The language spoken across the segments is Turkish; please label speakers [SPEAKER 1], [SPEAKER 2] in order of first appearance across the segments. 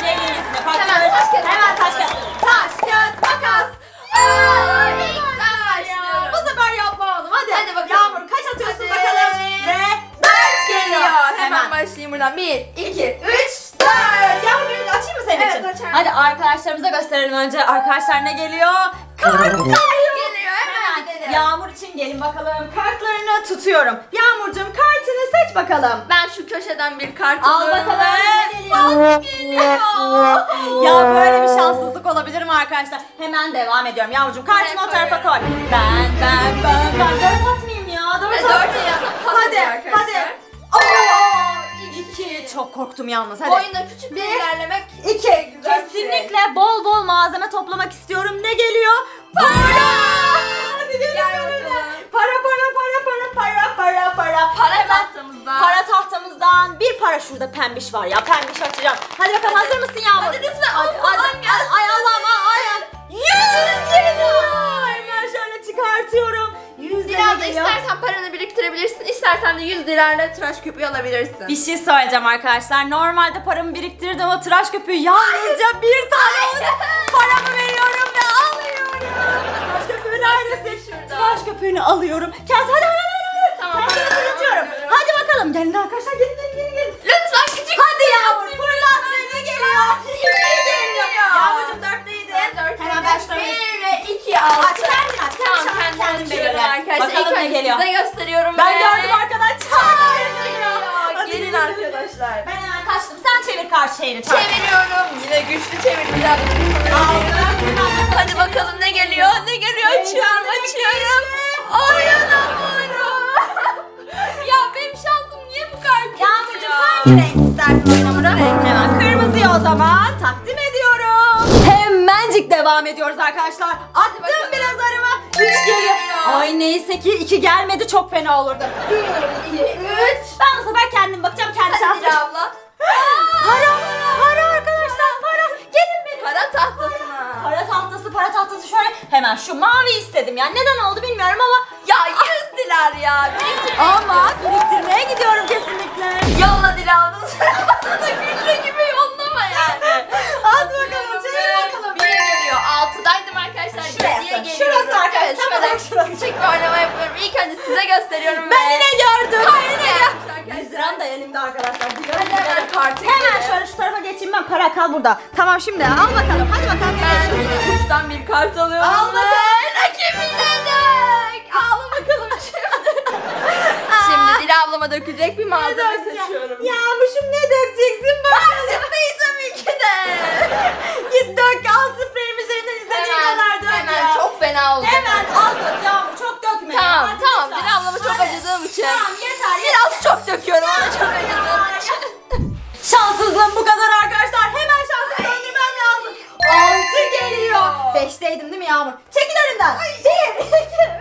[SPEAKER 1] Gelin üstüne. Bak,
[SPEAKER 2] Hemen taş kağıt.
[SPEAKER 1] Hemen taş kağıt. Taş kağıt makas.
[SPEAKER 2] İlk ben başlıyorum.
[SPEAKER 1] Bu sefer yapma oğlum.
[SPEAKER 2] Hadi bakalım.
[SPEAKER 1] Yağmur kaç atıyorsun
[SPEAKER 2] Hadi.
[SPEAKER 1] bakalım. Ve 4
[SPEAKER 2] Geliyor. Hemen başlayayım buradan. 1, 2, 3, 4.
[SPEAKER 1] Yağmur açayım mı senin
[SPEAKER 2] Evet,
[SPEAKER 1] için?
[SPEAKER 2] açarım.
[SPEAKER 1] Hadi arkadaşlarımıza gösterelim önce. Arkadaşlar ne geliyor? Kartlar.
[SPEAKER 2] Geliyor. Hemen gidelim.
[SPEAKER 1] Yağmur için gelin bakalım. Kartlarını tutuyorum. Yağmurcuğum kartını seç bakalım.
[SPEAKER 2] Ben şu köşeden bir kart
[SPEAKER 1] Al
[SPEAKER 2] alıyorum
[SPEAKER 1] bakalım.
[SPEAKER 2] ve
[SPEAKER 1] Ne geliyor? Ya böyle bir şanssızlık olabilir mi arkadaşlar? Hemen devam ediyorum. Yağmurcuğum kartını o tarafa koy. Ben 4 atmayayım ya. 4
[SPEAKER 2] Ve
[SPEAKER 1] atmayayım.
[SPEAKER 2] 4'e yazıp pas
[SPEAKER 1] Hadi
[SPEAKER 2] ediyor arkadaşlar.
[SPEAKER 1] hadi. Oo, 2. Çok korktum yalnız. Hadi.
[SPEAKER 2] Oyunda küçük bir ilerlemek
[SPEAKER 1] 2.
[SPEAKER 2] güzel bir şey.
[SPEAKER 1] Kesinlikle bol bol malzeme toplamak istiyorum. Ne geliyor? Para! Hadi gelin.
[SPEAKER 2] Gel
[SPEAKER 1] gelin.
[SPEAKER 2] bakalım.
[SPEAKER 1] Para.
[SPEAKER 2] Para tahtamızda.
[SPEAKER 1] Para tahtamızdan bir para şurada pembiş var ya. Pembiş açacağım. Hadi bakalım hazır mısın Yağmur?
[SPEAKER 2] Hadi lütfen al falan gelsin.
[SPEAKER 1] Ay Allah'ım ay. 100 geliyor. Hemen şöyle çıkartıyorum. 100
[SPEAKER 2] Dilan da
[SPEAKER 1] geliyor.
[SPEAKER 2] istersen paranı biriktirebilirsin, istersen de 100 lirayla tıraş köpüğü alabilirsin.
[SPEAKER 1] Bir şey söyleyeceğim arkadaşlar. Normalde paramı biriktirdim o tıraş köpüğü yalnızca bir tane olacak. Paramı veriyorum ve alıyorum. Tıraş köpüğü neredesin?
[SPEAKER 2] Şurada.
[SPEAKER 1] Tıraş köpüğünü alıyorum. Kendisi hadi.
[SPEAKER 2] Tamam,
[SPEAKER 1] Ben seni
[SPEAKER 2] hadi,
[SPEAKER 1] fırlatıyorum.
[SPEAKER 2] alıyorum.
[SPEAKER 1] Hadi bakalım. Gelin arkadaşlar gelin.
[SPEAKER 2] Lütfen küçük.
[SPEAKER 1] Hadi Yağmur fırlat ve ne geliyor? 2 geliyor. Yağmurcuğum 4'teydin. Hemen başlayalım.
[SPEAKER 2] 1 ve 2 aldım.
[SPEAKER 1] Aç kendin aç.
[SPEAKER 2] Tamam,
[SPEAKER 1] Kendin
[SPEAKER 2] kendim
[SPEAKER 1] belirle.
[SPEAKER 2] açıyorum arkadaşlar.
[SPEAKER 1] Bakalım
[SPEAKER 2] İlk
[SPEAKER 1] ne
[SPEAKER 2] önce
[SPEAKER 1] geliyor.
[SPEAKER 2] size gösteriyorum.
[SPEAKER 1] Ben
[SPEAKER 2] ve-
[SPEAKER 1] gördüm arkadaşlar. Hadi
[SPEAKER 2] Gelin
[SPEAKER 1] gelin.
[SPEAKER 2] arkadaşlar.
[SPEAKER 1] Ben hemen kaçtım. Sen çevir karşı şehri.
[SPEAKER 2] Çeviriyorum. Yine güçlü çevireceğim. Hadi bakalım ne geliyor? Ne geliyor? Açıyorum. Oynanamıyorum. Ya benim şansım niye bu kadar kötü
[SPEAKER 1] Yağmurcuğum
[SPEAKER 2] ya?
[SPEAKER 1] hangi renk istersin oynamını? Hemen kırmızıyı o zaman takdim ediyorum. Hemencik devam ediyoruz arkadaşlar. Attım
[SPEAKER 2] bakalım.
[SPEAKER 1] biraz arama. 3 geliyor. Ay neyse ki 2 gelmedi çok fena olurdu. 1, 2, 3. Ben bu sefer kendim bakacağım kendi
[SPEAKER 2] Hadi
[SPEAKER 1] şansım.
[SPEAKER 2] Dila abla.
[SPEAKER 1] Para arkadaşlar para. Gelin benim.
[SPEAKER 2] Para tahtasına.
[SPEAKER 1] Para tahtası şöyle. Hemen şu mavi istedim ya. Neden oldu bilmiyorum ama.
[SPEAKER 2] Ya 100 diler ya.
[SPEAKER 1] Ama biriktirmeye gidiyorum kesinlikle.
[SPEAKER 2] Yolla Dila abla. Bana da gülle gibi yollama yani.
[SPEAKER 1] At bakalım çevir bakalım.
[SPEAKER 2] 1 geliyor. 6'daydım arkadaşlar.
[SPEAKER 1] Şurası,
[SPEAKER 2] 7'ye geliyorum.
[SPEAKER 1] şurası arkadaşlar,
[SPEAKER 2] Evet,
[SPEAKER 1] tam
[SPEAKER 2] şöyle
[SPEAKER 1] olarak şurası.
[SPEAKER 2] küçük bir oynama yapıyorum. İlk önce size gösteriyorum.
[SPEAKER 1] Ben yine gördüm.
[SPEAKER 2] Arkadaşlar.
[SPEAKER 1] 100 liram da elimde arkadaşlar.
[SPEAKER 2] Hadi hemen kartı
[SPEAKER 1] Hemen
[SPEAKER 2] gidelim.
[SPEAKER 1] şöyle şu tarafa geçeyim ben. Para kal burada. Tamam şimdi al bakalım. Hadi bakalım.
[SPEAKER 2] Ben yine uçtan bir kart alıyorum.
[SPEAKER 1] Al bakalım.
[SPEAKER 2] Rakibine dök. Al bakalım şimdi. Şimdi Dila ablama dökecek bir malzeme seçiyorum.
[SPEAKER 1] Yağmurcuğum ne dökeceksin bakalım.
[SPEAKER 2] Şimdi tabii ki de.
[SPEAKER 1] Git dök al spreyim üzerinden istediğin kadar dök
[SPEAKER 2] Hemen
[SPEAKER 1] ya.
[SPEAKER 2] çok fena olacak.
[SPEAKER 1] Hemen al dök Yağmur çok dökme.
[SPEAKER 2] Tamam
[SPEAKER 1] Hadi
[SPEAKER 2] tamam
[SPEAKER 1] lütfen.
[SPEAKER 2] Dila ablama çok
[SPEAKER 1] Hadi.
[SPEAKER 2] acıdığım için.
[SPEAKER 1] Tamam yeter.
[SPEAKER 2] Biraz çok döküyorum ama çok acıdığım için.
[SPEAKER 1] Şanssızlığım bu kadar arkadaşlar. Hemen şansımı döndürmem lazım. 6 geliyor. 5'teydim değil mi Yağmur? Çekil önümden. 1, 2, 3, 4,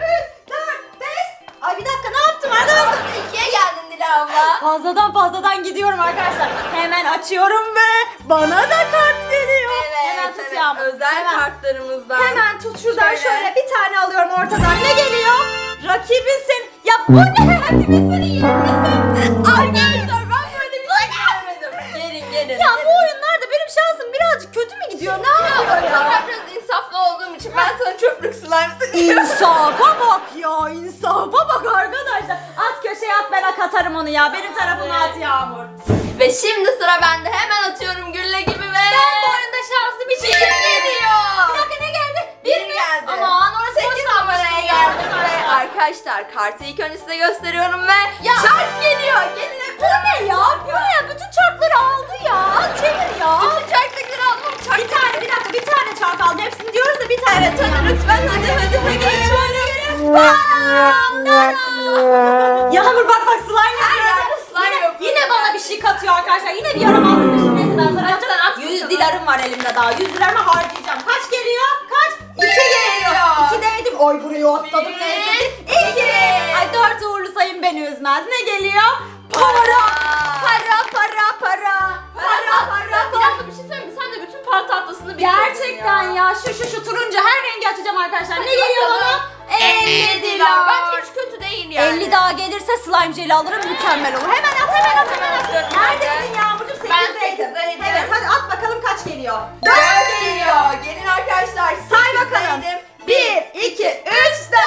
[SPEAKER 1] 5. Ay bir dakika ne yaptım arkadaşlar?
[SPEAKER 2] 2'ye geldin Dila abla.
[SPEAKER 1] Fazladan gidiyorum arkadaşlar. Hemen açıyorum ve bana da kart geliyor. Hemen tut Yağmur.
[SPEAKER 2] Özel
[SPEAKER 1] Hemen.
[SPEAKER 2] kartlarımızdan.
[SPEAKER 1] Hemen tut şuradan
[SPEAKER 2] Şöyle.
[SPEAKER 1] şöyle bir tane alıyorum ortadan. Ne geliyor? Rakibisin. Ya bu ne? Rakibisin yerimdesin.
[SPEAKER 2] Arkadaşlar ben böyle bir şey görmedim. Gelin.
[SPEAKER 1] Ya bu oyunlarda benim şansım birazcık kötü mü gidiyor? Ne yapıyor ya?
[SPEAKER 2] Ben biraz insaflı olduğum için ben sana çöplük slime sıkıyorum.
[SPEAKER 1] İnsafa bak ya, insafa bak arkadaşlar. At köşeye at, ben katarım onu ya. Benim tarafıma at Yağmur.
[SPEAKER 2] Ve şimdi sıra bende. Hemen atıyorum gülle gibi ve...
[SPEAKER 1] Ben bu oyunda şanslı bir şey
[SPEAKER 2] geliyor.
[SPEAKER 1] Bir dakika ne geldi?
[SPEAKER 2] Bir geldi.
[SPEAKER 1] Aman orası
[SPEAKER 2] 8
[SPEAKER 1] boş
[SPEAKER 2] numaraya
[SPEAKER 1] kalmıştı
[SPEAKER 2] geldim
[SPEAKER 1] ya.
[SPEAKER 2] ve arkadaşlar kartı ilk önce size gösteriyorum ve çark geliyor. Gelin hep
[SPEAKER 1] Bu ne ya? Bu ne? Bütün çarkları aldı ya. Al çevir ya.
[SPEAKER 2] bütün çarklıkları aldım ama çark
[SPEAKER 1] Bir tane çark aldı. Hepsini diyoruz da bir tane.
[SPEAKER 2] Evet hadi lütfen hadi.
[SPEAKER 1] Yağmur bak slime
[SPEAKER 2] Her
[SPEAKER 1] yapıyor.
[SPEAKER 2] yerde slime yapıyor.
[SPEAKER 1] Yine bana bir şey katıyor arkadaşlar. Yine bir yaramazlık bir şey. Neyse ben sana
[SPEAKER 2] Hadi sen at
[SPEAKER 1] atacağım. 100
[SPEAKER 2] bakalım.
[SPEAKER 1] dilarım var elimde daha. 100 dilarımı harcayacağım. Kaç geliyor? Kaç? 2 geliyor. 2'deydim. Oy buraya atladım
[SPEAKER 2] Bir,
[SPEAKER 1] neyse. 2.
[SPEAKER 2] iki.
[SPEAKER 1] Ay 4 uğurlu sayım beni üzmez. Ne geliyor? Para.
[SPEAKER 2] Bir dakika bir şey söyleyeyim mi? Sen de bütün par tahtasını bitirdin
[SPEAKER 1] Gerçekten ya. Şu turuncu her rengi açacağım arkadaşlar. Ne geliyor bana? 50
[SPEAKER 2] Bence
[SPEAKER 1] dilar.
[SPEAKER 2] hiç kötü değil yani.
[SPEAKER 1] 50 daha gelirse slime jeli alırım, mükemmel olur. Hemen at.
[SPEAKER 2] Atıyorum.
[SPEAKER 1] Neredesin Yağmurcuğum?
[SPEAKER 2] Ben
[SPEAKER 1] 8'deydim.
[SPEAKER 2] 8'deydim.
[SPEAKER 1] Evet hadi at bakalım kaç
[SPEAKER 2] 4 geliyor. Gelin arkadaşlar.
[SPEAKER 1] Say bakalım. 1, 2, 3, 4.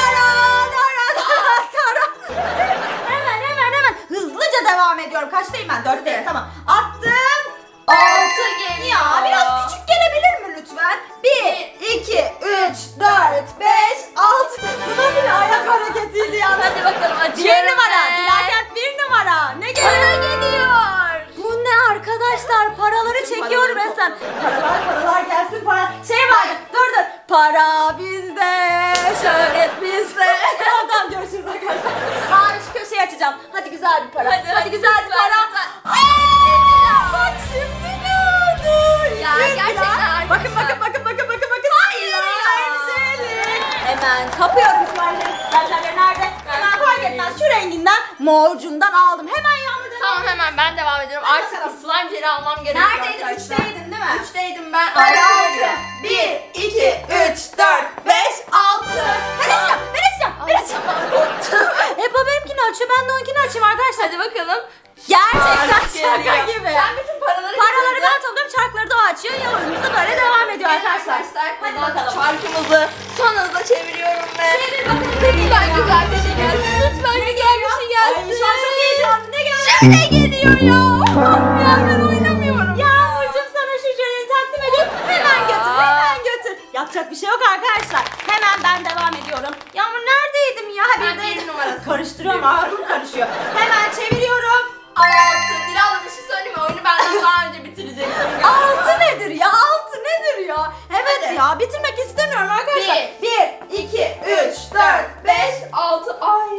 [SPEAKER 1] Hemen hızlıca devam ediyorum. Kaçtayım ben? 4'teyim, tamam. Attım.
[SPEAKER 2] 6 geliyor.
[SPEAKER 1] Ya biraz küçük gelebilir mi lütfen? 1, 2, 3, 4, 5, 6. Bu nasıl bir ayak hareketiydi ya?
[SPEAKER 2] Hadi bakalım açıyorum.
[SPEAKER 1] 1 numara.
[SPEAKER 2] ve-
[SPEAKER 1] Dilakent 1 numara. Ne
[SPEAKER 2] Para
[SPEAKER 1] geliyor?
[SPEAKER 2] geliyor.
[SPEAKER 1] Bu ne arkadaşlar? Paraları çekiyorum
[SPEAKER 2] paraları
[SPEAKER 1] resmen. Paralar gelsin para. Şey vardı. Dur. Para bizde, şöhret bizde. Tamam görüşürüz arkadaşlar. Abi şu köşeyi açacağım. Hadi güzel bir para. Hadi güzel bir para. Bak şimdi ne oldu?
[SPEAKER 2] Ya gerçekten
[SPEAKER 1] Bakın.
[SPEAKER 2] Hayır ya.
[SPEAKER 1] Hemen kapıyorum slime'leri nerede? Hemen fark etmez. Şu renginden morcundan aldım. Hemen Yağmur'dan.
[SPEAKER 2] Tamam hemen ben devam ediyorum.
[SPEAKER 1] Hadi
[SPEAKER 2] Artık
[SPEAKER 1] bakalım.
[SPEAKER 2] bir slime jeli almam gerekiyor
[SPEAKER 1] Neredeydin?
[SPEAKER 2] arkadaşlar.
[SPEAKER 1] 3'teydin değil mi?
[SPEAKER 2] 3'teydim ben.
[SPEAKER 1] Hadi
[SPEAKER 2] Altı
[SPEAKER 1] 6.
[SPEAKER 2] geliyor.
[SPEAKER 1] 1, 2, 3, 4, 5, 6. Ben açacağım. Hep o benimkini açıyor. Ben de onunkini açayım arkadaşlar.
[SPEAKER 2] Hadi bakalım.
[SPEAKER 1] Gerçekten şaka
[SPEAKER 2] Geliyor.
[SPEAKER 1] gibi.
[SPEAKER 2] Sen bütün paraları
[SPEAKER 1] Paraları
[SPEAKER 2] bitirdin.
[SPEAKER 1] ben topluyorum. Çarkları da o açıyor. Yolumuz da böyle devam ediyor arkadaşlar. Hadi bakalım.
[SPEAKER 2] Çarkımızı son hızla çeviriyorum ve
[SPEAKER 1] Çevir bakalım.
[SPEAKER 2] lütfen güzel bir şey gelsin. Lütfen güzel bir şey gelsin.
[SPEAKER 1] Ay şu an çok heyecanlı. Ne geldi?
[SPEAKER 2] Şöyle geliyor ya. Ya ben oynamıyorum.
[SPEAKER 1] Yağmurcuğum sana şu jöleyi takdim edeyim. Hemen götür. Yapacak bir şey yok arkadaşlar. Hemen ben devam ediyorum. Yağmur neredeydim ya?
[SPEAKER 2] Ben bir numarası.
[SPEAKER 1] Karıştırıyorum. Ağzım karışıyor. Hemen çeviriyorum.
[SPEAKER 2] 6. Dilara bir şey söyleyeyim mi? Oyunu benden daha önce bitireceksin.
[SPEAKER 1] 6 nedir ya? 6 nedir ya? Evet
[SPEAKER 2] Hadi.
[SPEAKER 1] ya bitirmek istemiyorum arkadaşlar.
[SPEAKER 2] 1, 2, 3, 4, 5, 6. Ay.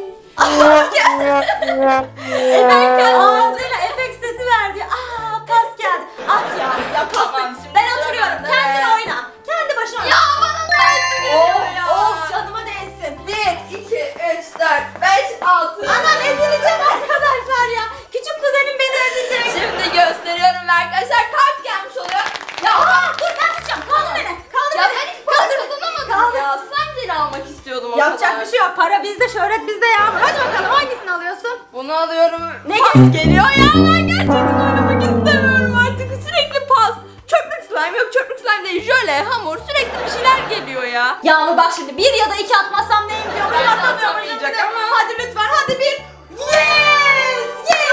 [SPEAKER 1] Ağzıyla efekt sesi verdi. Pas geldi. At ya. Ya pas.
[SPEAKER 2] Tamam, şimdi
[SPEAKER 1] Ben
[SPEAKER 2] sıra
[SPEAKER 1] oturuyorum.
[SPEAKER 2] bende.
[SPEAKER 1] Kendin oyna. Kendi başına oyna.
[SPEAKER 2] Ya bana nerede geliyor ya?
[SPEAKER 1] Of canıma değsin.
[SPEAKER 2] 1, 2, 3, 4, 5, 6.
[SPEAKER 1] Anam ezileceğim arkadaşlar ya. Küçük kuzenim beni ezecek.
[SPEAKER 2] Şimdi gösteriyorum ve arkadaşlar kart gelmiş oluyor. Ya
[SPEAKER 1] Dur ben tutacağım. Kaldır beni. Kaldır
[SPEAKER 2] ya
[SPEAKER 1] beni.
[SPEAKER 2] ben hiç para kazanamadım
[SPEAKER 1] Kaldır.
[SPEAKER 2] ya. Slime jeli almak istiyordum o
[SPEAKER 1] Yapacak
[SPEAKER 2] kadar.
[SPEAKER 1] bir şey yok. Para bizde, şöhret bizde ya. Hadi bakalım hangisini alıyorsun?
[SPEAKER 2] Bunu alıyorum.
[SPEAKER 1] Ne
[SPEAKER 2] Pas
[SPEAKER 1] gel-
[SPEAKER 2] geliyor ya. Ben gerçekten oynamak istemiyorum artık. Sürekli pas. Çöplük slime yok. Çöplük slime değil. Jöle, hamur. Sürekli bir şeyler geliyor ya.
[SPEAKER 1] Yağmur bak şimdi 1 ya da 2 atmazsam neyim diyorum.
[SPEAKER 2] Ben de
[SPEAKER 1] Atamıyorum
[SPEAKER 2] atamayacak
[SPEAKER 1] şimdi.
[SPEAKER 2] ama.
[SPEAKER 1] Hadi lütfen hadi 1. Yes!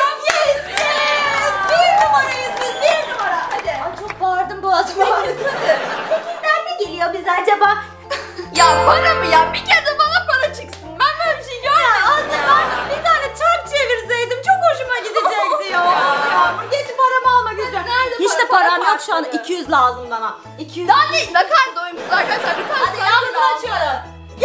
[SPEAKER 1] 1 numarayız biz 1 numara.
[SPEAKER 2] Hadi.
[SPEAKER 1] Ay çok bağırdım boğazıma. 8'den ne geliyor bize acaba?
[SPEAKER 2] Ya para mı ya? Bir kere de bana para çıksın. Ben böyle bir şey görmedim
[SPEAKER 1] Aslında bir tane çark çevirseydim çok hoşuma gidecekti ya. Yağmur geç paramı almak istiyorum.
[SPEAKER 2] Nerede
[SPEAKER 1] Hiç de
[SPEAKER 2] para?
[SPEAKER 1] param
[SPEAKER 2] Para
[SPEAKER 1] yok şu an.
[SPEAKER 2] farklı.
[SPEAKER 1] 200 lazım bana. 200.
[SPEAKER 2] Daha ne? Ne kadar doyumsuz arkadaşlar. Bir tane
[SPEAKER 1] Hadi
[SPEAKER 2] slime
[SPEAKER 1] Yağmur
[SPEAKER 2] jeli aldım.
[SPEAKER 1] açıyorum.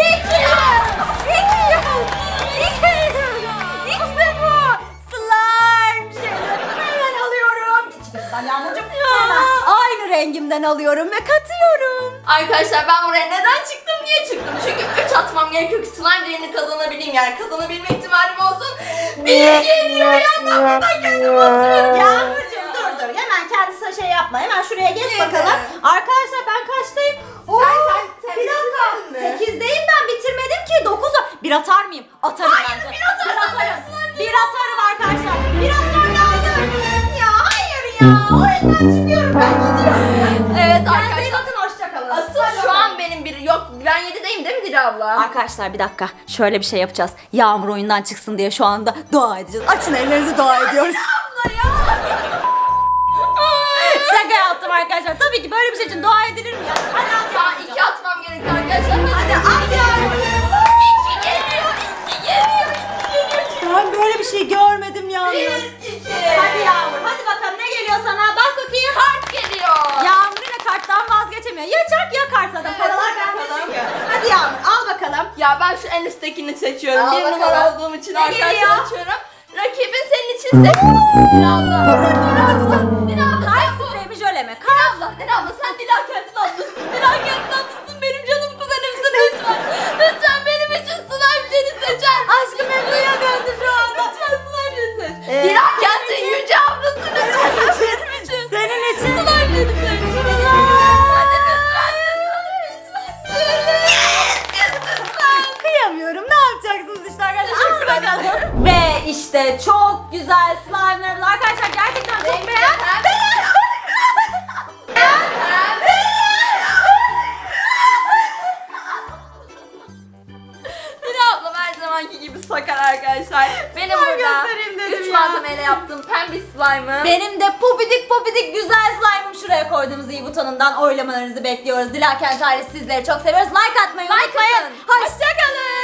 [SPEAKER 1] 200. İşte bu. Slime jeli. Hemen alıyorum. İçimizden Yağmurcuğum. Hemen aynı rengimden alıyorum ve katıyorum.
[SPEAKER 2] Arkadaşlar ben buraya neden çıktım? Niye çıktım? Çünkü 3 atmam gerekiyor ki slime jelini kazanabileyim. Yani kazanabilme ihtimalim olsun. Bir geliyor ya. Ben buradan kendim atıyorum.
[SPEAKER 1] Yağmurcuğum dur. Hemen kendisine şey yapma. Hemen şuraya geç
[SPEAKER 2] Neydi?
[SPEAKER 1] bakalım. Arkadaşlar ben kaçtayım?
[SPEAKER 2] Sen
[SPEAKER 1] Bir dakika.
[SPEAKER 2] bitirdin mi?
[SPEAKER 1] 8'deyim ben bitirmedim ki. 9 var. Bir atar mıyım? Atarım
[SPEAKER 2] Hayır,
[SPEAKER 1] bence.
[SPEAKER 2] bir atarsan
[SPEAKER 1] atarım. Bir atarım arkadaşlar. Bir atarım lazım. Ya hayır ya. Oyundan çıkıyorum ben gidiyorum.
[SPEAKER 2] Evet
[SPEAKER 1] Kendinize iyi
[SPEAKER 2] arkadaşlar.
[SPEAKER 1] bakın hoşçakalın.
[SPEAKER 2] Asıl şu an benim bir yok. Ben 7'deyim değil mi Dila abla?
[SPEAKER 1] Arkadaşlar bir dakika. Şöyle bir şey yapacağız. Yağmur oyundan çıksın diye şu anda dua edeceğiz. Açın ellerinizi dua ediyoruz.
[SPEAKER 2] Abla ya.
[SPEAKER 1] Şaka yaptım arkadaşlar. Tabii ki böyle bir şey için dua edilir mi ya? Hadi at
[SPEAKER 2] Şu an 2 atmam gerekiyor arkadaşlar.
[SPEAKER 1] Hadi at Yağmur.
[SPEAKER 2] 2 geliyor. 2 geliyor. 2 geliyor.
[SPEAKER 1] Ben böyle bir şey görmedim Yağmur.
[SPEAKER 2] 1, 2.
[SPEAKER 1] Hadi Yağmur hadi bakalım ne geliyor sana? Bak bakayım.
[SPEAKER 2] Kart geliyor.
[SPEAKER 1] Yağmur yine karttan vazgeçemiyor. Ya çark ya kart zaten.
[SPEAKER 2] Evet,
[SPEAKER 1] Paralar
[SPEAKER 2] hadi
[SPEAKER 1] bende
[SPEAKER 2] bakalım.
[SPEAKER 1] çıkıyor. Hadi Yağmur al bakalım.
[SPEAKER 2] Ya ben şu en üsttekini seçiyorum.
[SPEAKER 1] Al
[SPEAKER 2] Bir
[SPEAKER 1] bakalım.
[SPEAKER 2] numara olduğum için
[SPEAKER 1] Ne
[SPEAKER 2] arkadaşlar
[SPEAKER 1] geliyor?
[SPEAKER 2] açıyorum. Rakibin senin için seç. Dila abla. Dila abla.
[SPEAKER 1] Kart
[SPEAKER 2] sen bu-
[SPEAKER 1] sprey mi jöle mi?
[SPEAKER 2] Dila abla. Dila abla sen Dila Kent'in ablasın. Dila Kent'in ablasın. Benim canım kuzenimsin lütfen. Lütfen benim için slime jeli seçer.
[SPEAKER 1] Aşkım Ebru'ya döndü şu an.
[SPEAKER 2] Lütfen slime jeli seç.
[SPEAKER 1] Ee,
[SPEAKER 2] Dila Kent'in yüce ablası lütfen benim için.
[SPEAKER 1] Senin için.
[SPEAKER 2] Slime jeli seç. Hadi lütfen.
[SPEAKER 1] Kıyamıyorum. Ne yapacaksınız işte arkadaşlar? Al bakalım. Ve işte çok güzel slime'larımız arkadaşlar gerçekten çok beğendim.
[SPEAKER 2] arkadaşlar. Benim
[SPEAKER 1] Slime
[SPEAKER 2] burada
[SPEAKER 1] göstereyim dedim
[SPEAKER 2] 3
[SPEAKER 1] ya.
[SPEAKER 2] malzemeyle yaptığım pembe slime'ı.
[SPEAKER 1] Benim de pofidik güzel slime'ım şuraya koyduğumuz iyi butonundan oylamalarınızı bekliyoruz. Dilakent ailesi sizleri çok seviyoruz. Like atmayı
[SPEAKER 2] Like
[SPEAKER 1] unutmayın.
[SPEAKER 2] atın.
[SPEAKER 1] Hoşçakalın.